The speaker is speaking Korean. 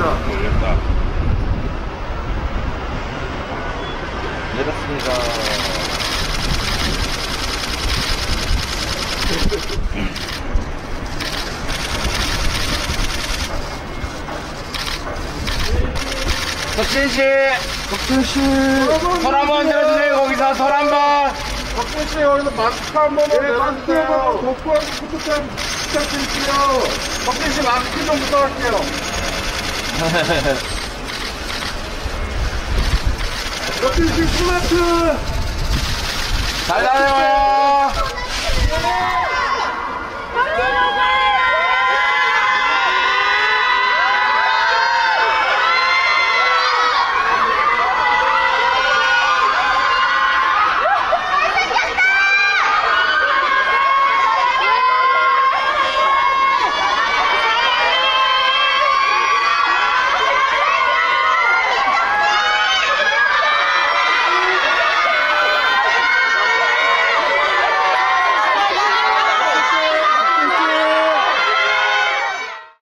올렸다. 내렸습니다. 덕진씨! 덕진씨! 손 한번 들어주세요. 거기서 손 한번! 덕진씨, 여기서 마스크 한 번만 내려주세요. 독보한 구독자 부탁드릴게요. 덕진씨, 마스크 좀 부탁할게요. 덕진씨, 스마트! 잘 다녀요!